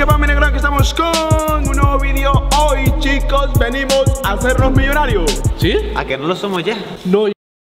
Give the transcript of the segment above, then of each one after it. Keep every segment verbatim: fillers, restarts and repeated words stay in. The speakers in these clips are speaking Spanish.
¿Qué pasa, mi negro? Que estamos con un nuevo vídeo. Hoy, chicos, venimos a hacernos millonarios. ¿Sí? ¿A que no lo somos ya? No.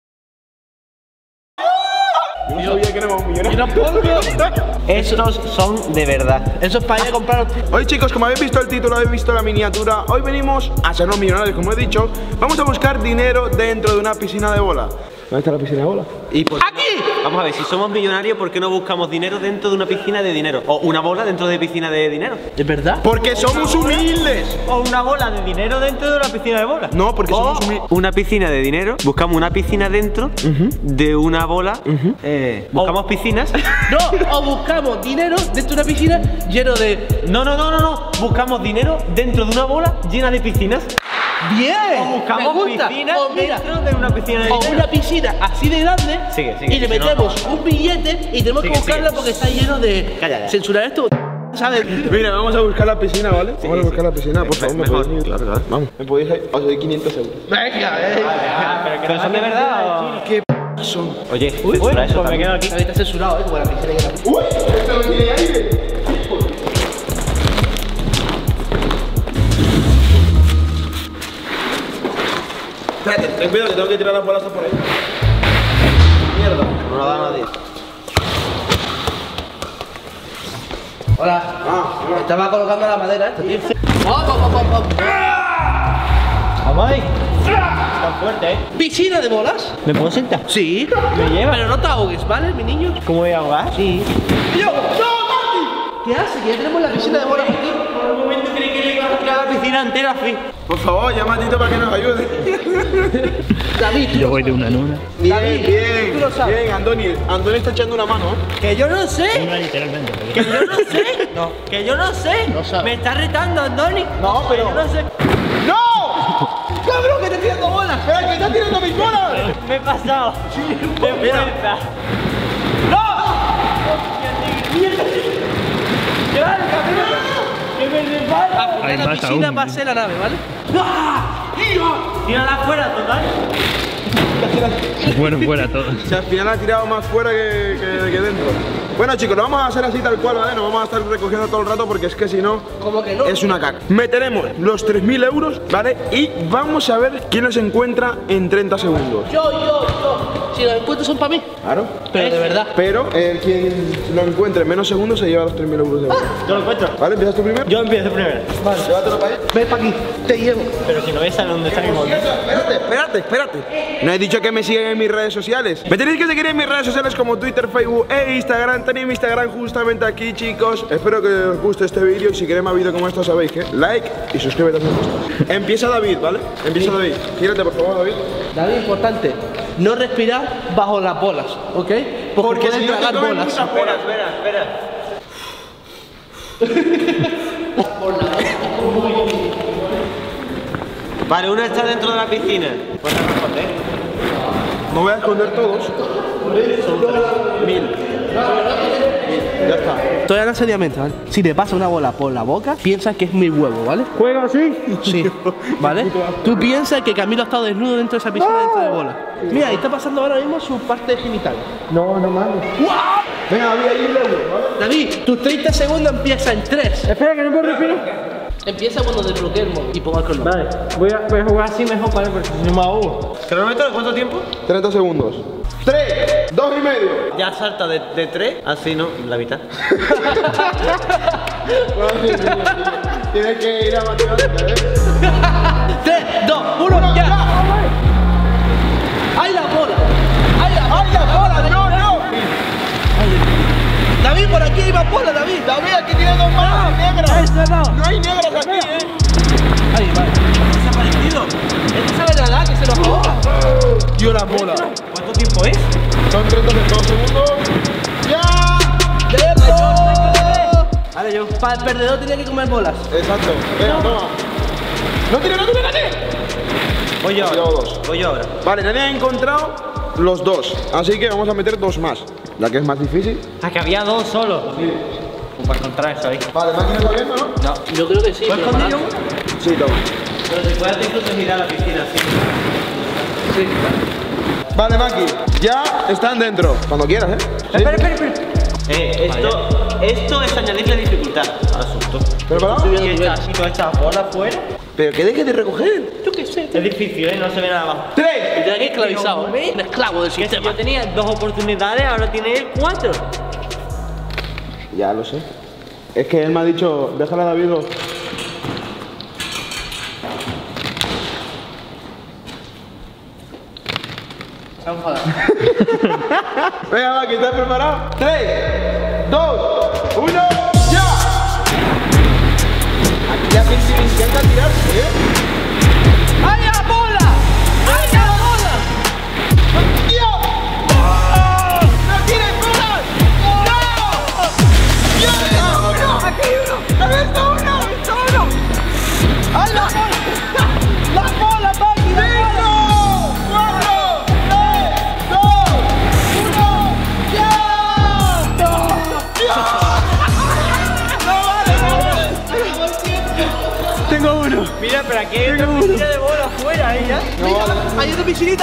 Yo no sabía que éramos millonarios. Estos son de verdad. Eso es para ir a comprar. Hoy, chicos, como habéis visto el título, habéis visto la miniatura, hoy venimos a hacernos millonarios, como he dicho. Vamos a buscar dinero dentro de una piscina de bola. ¿Dónde está la piscina de bola? ¿Y por ¡aquí! Vamos a ver, si somos millonarios, ¿por qué no buscamos dinero dentro de una piscina de dinero? O una bola dentro de piscina de dinero. ¿Es verdad? Porque somos humildes. O una bola de dinero dentro de una piscina de bola. No, porque o somos humildes. Una piscina de dinero, buscamos una piscina dentro uh-huh. de una bola. Uh-huh. eh, buscamos o... piscinas. No, o buscamos dinero dentro de una piscina lleno de. No, no, no, no, no. Buscamos dinero dentro de una bola llena de piscinas. Bien. O buscamos piscinas o mira, dentro de una piscina de o dinero. una piscina así de grande. Sigue, sigue, y le metemos no, no. un billete y tenemos sigue, que buscarla sigue. Porque está lleno de. Cállate. Censurar esto. ¿Sabes? Mira, vamos a buscar la piscina, ¿vale? Sí, vamos a buscar sí. la piscina, por favor, mejor. ¿me podéis claro, claro. Vamos, me podéis os doy quinientos euros. Venga, eh. ¿Pero, ¿Pero son de verdad o...? ¿Qué p son? Oye, uy, censura eso pues me quedo aquí. Está censurado, eh, como la piscina que la... ¡Uy! ¡Esto no tiene aire! Espérate, ten cuidado que tengo que tirar las bolas por ahí. Mierda, no la da nadie. Hola. Ah, hola. Estaba colocando la madera esto, tío. ¡Vamos, vamos, vamos! Vamos ahí. Tan fuerte, ¿eh? ¿Piscina de bolas? ¿Me puedo sentar? Sí. ¿Me lleva? Pero no te ahogues, ¿vale, mi niño? ¿Cómo voy a ahogar? Sí. ¡Yo! ¡No, Marty! ¿Qué hace? Que ya tenemos la piscina de bolas aquí. Por un momento creí que le iba a tirar la piscina entera así. Por favor, llama a Tito para que nos ayude. David, yo voy de una en una. Bien, David, bien, tú lo sabes. bien, Andoni. Andoni está echando una mano, ¿eh? Que yo no sé. Una literalmente. Que yo no sé. No. Que yo no sé. No sabe. Me está retando, Andoni. No, pero- Que yo no sé. ¡No! ¡Cabrón, que está tirando bolas! ¡Espera, que está tirando mis bolas! Me he pasado. De fuerza. ¡Claro, cabrón! ¡Que me resbala! Hay la más piscina aún. va a ser la nave, ¿vale? Tírala afuera, total. Bueno, fuera todo. O sea, al final ha tirado más fuera que, que, que dentro. Bueno, chicos, lo vamos a hacer así tal cual, ¿vale? No vamos a estar recogiendo todo el rato porque es que si no, ¿Cómo que no? es una caca. Meteremos los tres mil euros, ¿vale? Y vamos a ver quién los encuentra en treinta segundos. Yo, yo, yo. Si los encuentros son para mí. Claro. Pero de verdad. Pero el quien lo encuentre en menos segundos se lleva los tres mil euros de bola. Yo lo encuentro. ¿Vale? ¿Empiezas tú primero? Yo empiezo primero. Vale, llévatelo para ahí. Ven para aquí. Te llevo. Pero si no ves a dónde está mi móvil. Espérate, espérate, espérate. No he dicho que me sigan en mis redes sociales. Me tenéis que seguir en mis redes sociales como Twitter, Facebook e Instagram. Tenéis mi Instagram justamente aquí, chicos. Espero que os guste este vídeo y si queréis más vídeos como estos, sabéis que like y suscríbete a esto. Empieza David, ¿vale? Empieza David. Gírate, por favor, David. David, importante. No respirar bajo las bolas, ¿ok? Porque, Porque pueden si no te tragar comen bolas. muchas bolas. Espera, espera. Vale, una está dentro de la piscina. Pues no responde. Me voy a esconder todos. Mil. Ya está. Estoy hablando seriamente, ¿vale? Si te pasa una bola por la boca, piensas que es mi huevo, ¿vale? ¿Juega así? Sí, ¿vale? Tú piensas que Camilo ha estado desnudo dentro de esa piscina dentro de bola. Mira, ahí está pasando ahora mismo su parte genital. No, no mames. Venga, David, ahí mil euros, ¿vale? David, tus treinta segundos empiezan en tres. Espera, que no puedo respirar. Empieza cuando desbloquee el móvil y ponga el color. Vale, voy a, voy a jugar así mejor, ¿vale? Porque si no me ahogo. ¿Cronómetro? ¿Cuánto tiempo? treinta segundos. tres, dos y medio. Ya salta de, de tres, así no, la mitad. Tienes que ir a matemáticas, ¿eh? tres, dos, uno, ya. ¡Ay, la bola! ¡Ay, la bola! ¡Ay, la bola! ¡No, no! David, por aquí hay más bola, David. David, aquí tiene dos manos negras. Esto no. No hay negras aquí, ¿eh? Ahí, vale. Desaparecido. Este sabe nadar, que se nos ahoga. Tío, la bola. ¿Cuánto tiempo es? Son treinta segundos. ¡Ya! ¡Tiempo! Vale, yo. Para el perdedor tenía que comer bolas. Exacto. Venga, toma. ¡No tiene, no tiene, nadie! Voy yo Ha ahora. tirado dos. Voy yo ahora. Vale, nadie ha encontrado los dos. Así que vamos a meter dos más. La que es más difícil. Ah, que había dos solo. Sí. Pues para encontrar eso ahí. Vale, máquina corriendo, ¿no? No. Yo creo que sí. ¿Puedes pero esconder yo para- uno? Sí, toma. Pero se puede incluso girar a la piscina, sí. Sí. Vale, Maki. Ya están dentro. Cuando quieras, ¿eh? Sí. Espera, espera, espera. Eh, esto. esto es añadirle dificultad al asunto. ¿Preparado? Y echas y todas estas bolas fuera. Pero que dejes de recoger. Yo qué sé. Es difícil, ¿eh? No se ve nada abajo. ¡Tres! Te tienes que esclavizado, ¿eh? Un esclavo del Que si sistema. yo tenía dos oportunidades, ahora tiene él cuatro. Ya lo sé. Es que él me ha dicho, déjala a David dos. Se ha enfadado. Venga, va, que estás preparado. Tres, dos, uno, ¡ya! Aquí la gente le encanta tirarse, ¿eh? ¡Ay, la bola! ¡Ay, la bola! ¡Tío! ¡No tires bolas! ¡No! ¡Yo he visto uno! ¡Aquí hay uno! ¡He visto uno! ¡He visto uno! ¡Ay, la bola! ¡La bola, Paqui! ¡La bola! ¡Cuatro! ¡Tres! ¡Dos! ¡Uno! ¡Ya! ¡No! ¡No vale, no vale! Tengo uno. Mira, pero aquí hay otra piscina de bola afuera, ¿eh? Ya. No vale. ¡Hay otra piscinita!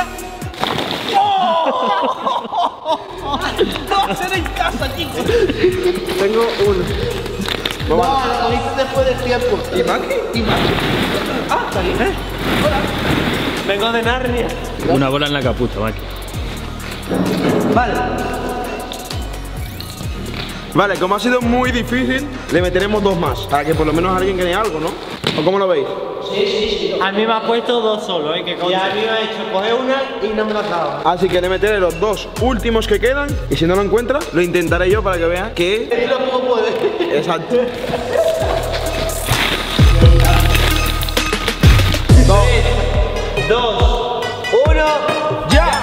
¡No va a ser en casa, chicos! Tengo uno. ¡Wow! La cogiste después del tiempo. ¿Y Maki? ¿Y más? Ah, está bien, ¿eh? Vengo de Narnia. Una bola en la capucha, Maki. Vale. Vale, como ha sido muy difícil, le meteremos dos más. Para que por lo menos alguien gane algo, ¿no? ¿O cómo lo veis? A mí me ha puesto dos solo, ¿eh? Que Y a mí me ha hecho coger una y no me la has dado. Así que le meteré los dos últimos que quedan. Y si no lo encuentra, lo intentaré yo para que vean que... Y lo poco puede. Exacto. Dos, uno, ¡Ya!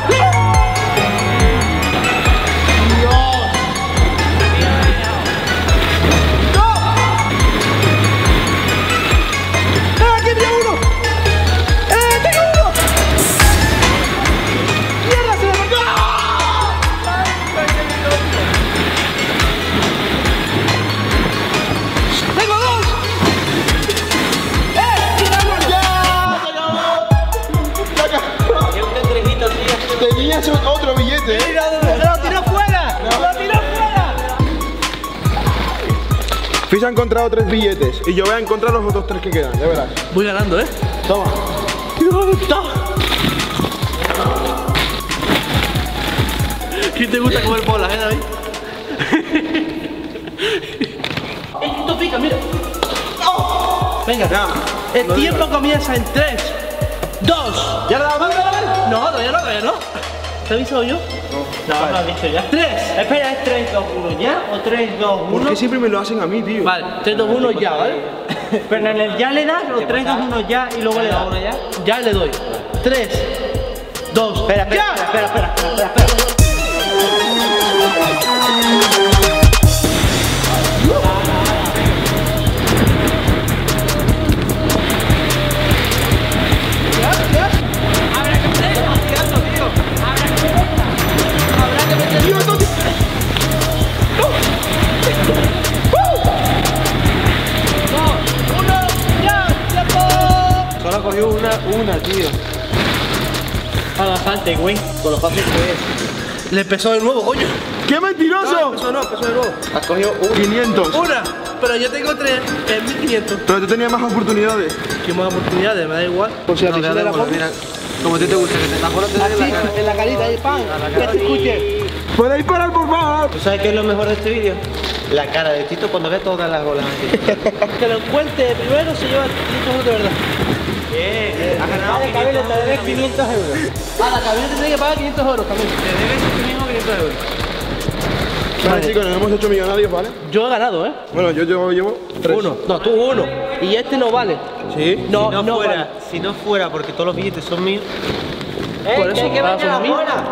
Tenías otro billete, ¿eh? ¡Lo tiró fuera! ¡Lo tiró fuera! Fis ha encontrado tres billetes y yo voy a encontrar los otros tres que quedan, ya verás. Voy ganando, ¿eh? Toma. ¿Quién te gusta comer bolas, eh, David? Esto pica, mira. Venga, Ya. el No tiempo digas. comienza en tres, dos. ¿Ya le damos? No, todavía no, todavía no. ¿Te he avisado yo? No, lo has dicho ya. Tres. Espera, ¿es tres, dos, uno ya? ¿O tres, dos, ¿Por uno? qué siempre me lo hacen a mí, tío? Vale, tres, dos, uno ya, ¿vale? Pero en el ya le das, o tres, dos, uno ya, y luego le das uno ya. Ya le doy. Tres, dos. Espera, espera, ¡ya! espera, espera, espera, espera, espera. Solo ha cogido una, una, tío. A bastante, güey. Con lo fácil que es. Le empezó de nuevo, coño. ¡Qué mentiroso! Empezó no, empezó de nuevo. Has cogido una. quinientos. Una, pero yo tengo tres, es mil quinientos. Pero tú tenías más oportunidades. ¿Qué más oportunidades? Me da igual. Por si la piscina era poco. Como a ti te gusta, que te tapones en la Así, cara. en la carita, ahí, pan. Que te escuche. ¿Podéis parar, por favor? ¿Tú sabes qué es lo mejor de este vídeo? La cara de Tito cuando ve todas las bolas aquí. Que lo encuentre primero se lleva quinientos euros de verdad. Bien, has ganado quinientos te debes quinientos euros. A la camioneta tiene que pagar quinientos euros también. Te debes tú mismo quinientos euros. Vale, Vale. chicos, nos hemos hecho millonarios, ¿vale? Yo he ganado, ¿eh? Bueno, yo, yo llevo tres. Uno. No, tú uno. Y este no vale. ¿Sí? No, si no, no fuera, vale. si no fuera porque todos los billetes son míos. Por eso, que ahora son a mí.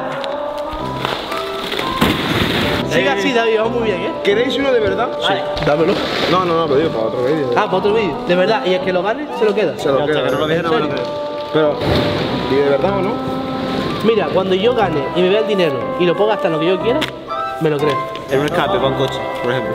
Sigue así, David, vamos muy bien, ¿eh? ¿Queréis uno de verdad? Vale. Dámelo. No, no, no, lo digo para otro vídeo. Ah, para otro vídeo. De verdad. Y el que lo gane, se lo queda. Se lo queda. que no lo veas, no me lo creo. Pero, ¿y de verdad o no? Mira, cuando yo gane y me vea el dinero y lo puedo gastar en lo que yo quiera, me lo creo. En un escape para un coche, por ejemplo.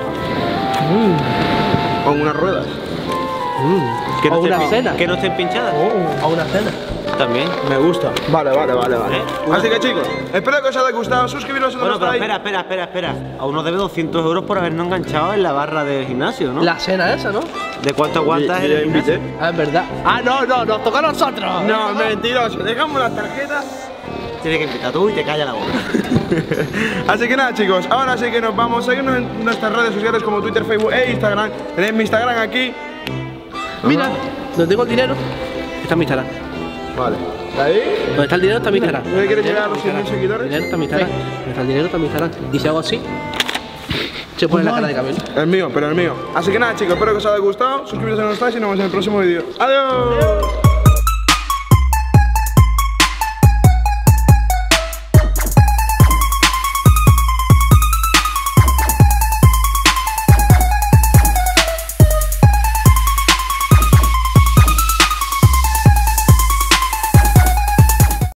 O en unas ruedas. Que O no una estén- cena. Que no estén pinchadas. A una cena. también. Me gusta. Vale, vale, vale, vale. ¿Eh? Así que chicos, espero que os haya gustado. Suscribiros si no Bueno, lo pero estáis. espera, espera, espera, espera. A uno debe doscientos euros por habernos enganchado en la barra del gimnasio, ¿no? La cena esa, ¿no? ¿De cuánto aguantas Yo- en yo el ya invité. gimnasio? Ah, es verdad. Ah, no, no, nos toca a nosotros. No, mentiroso. Dejamos las tarjetas. Tienes que invitar tú y te calla la boca. Así que nada, chicos, ahora sí que nos vamos. Seguidnos en nuestras redes sociales como Twitter, Facebook e Instagram. Tenéis mi Instagram aquí. Mira, donde tengo el dinero, está mi Instagram. Vale. ¿Ahí? Donde está el dinero está mi Instagram. ¿No quieres llegar a los Mi cien mil Instagram. seguidores? El dinero está mi Instagram. Donde está el dinero está mi Instagram. Y si hago así, se pone la cara de Camilo. El mío, pero el mío. Así que nada, chicos, espero que os haya gustado. Suscribiros si no estáis y nos vemos en el próximo vídeo. ¡Adiós!